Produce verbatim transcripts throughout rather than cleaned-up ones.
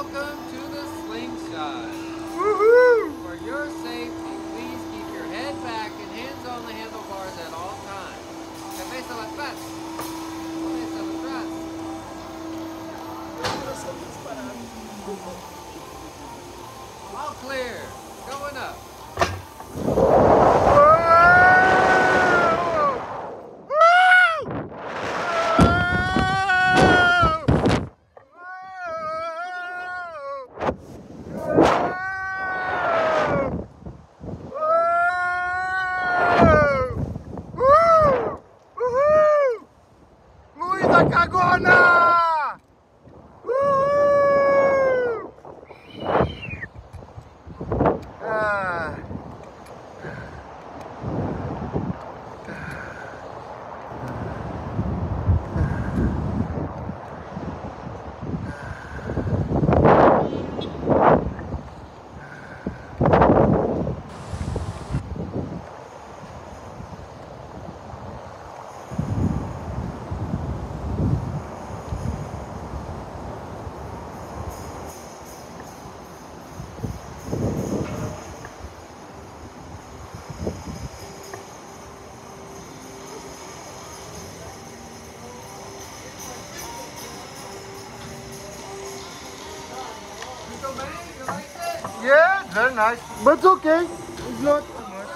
Welcome to the slingshot. Woohoo! For your safety, please keep your head back and hands on the handlebars at all times. Cabeça atrás. Cabeça atrás. All clear. Going up. Luísa Cagona! Uhul! Ah. Yeah, very nice. But it's okay. It's not too much.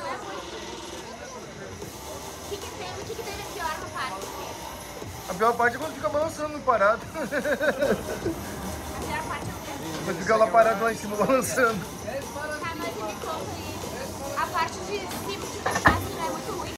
O que que tem? O que que teve pior no parque? A pior parte é quando fica balançando parado. A pior parte é o quê? Quando fica lá parado lá em cima balançando. Tá, mas me conta aí. A parte de cima